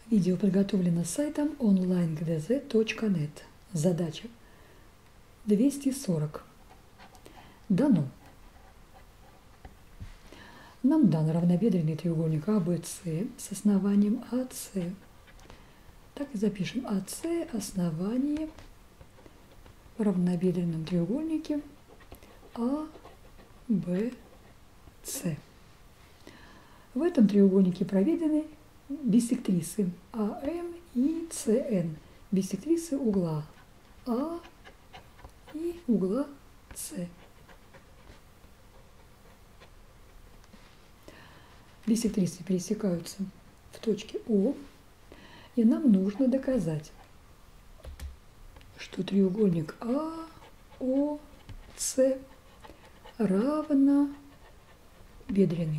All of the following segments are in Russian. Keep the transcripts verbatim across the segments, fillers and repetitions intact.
Видео подготовлено сайтом онлайн гэ дэ зэ точка нет. Задача двести сорок. Дано. Нам дан равнобедренный треугольник а бэ цэ с основанием а цэ. Так и запишем а цэ основание в равнобедренном треугольнике а бэ цэ. В этом треугольнике проведены биссектрисы а эм и цэ эн, биссектрисы угла А и угла С. Биссектрисы пересекаются в точке О, и нам нужно доказать, что треугольник а о цэ равнобедренный.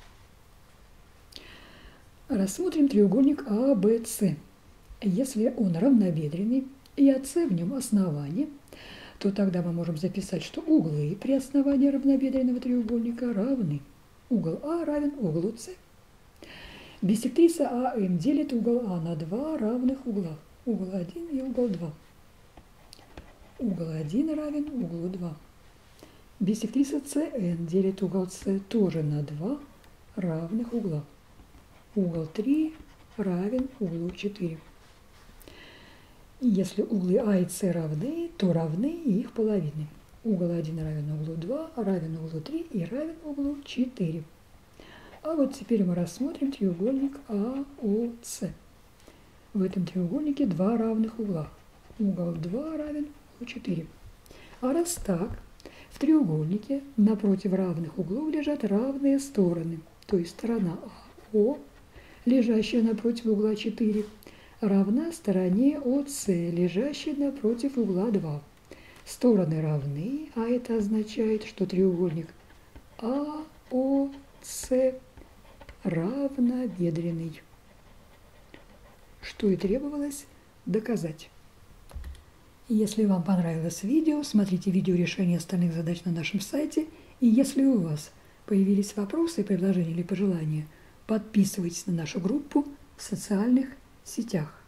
Рассмотрим треугольник а бэ цэ. Если он равнобедренный и АС в нем основание, то тогда мы можем записать, что углы при основании равнобедренного треугольника равны. Угол А равен углу С. Биссектриса а эм делит угол А на два равных угла. Угол один и угол два. Угол один равен углу два. Биссектриса цэ эн делит угол С тоже на два равных угла. Угол три равен углу четыре. Если углы А и С равны, то равны и их половины. Угол один равен углу два, равен углу три и равен углу четыре. А вот теперь мы рассмотрим треугольник а о цэ. В этом треугольнике два равных угла. Угол два равен углу четыре. А раз так, в треугольнике напротив равных углов лежат равные стороны. То есть сторона АО, лежащая напротив угла четыре, равна стороне о цэ, лежащей напротив угла два. Стороны равны, а это означает, что треугольник а о цэ равнобедренный, что и требовалось доказать. Если вам понравилось видео, смотрите видео решения остальных задач на нашем сайте. И если у вас появились вопросы, предложения или пожелания, подписывайтесь на нашу группу в социальных сетях.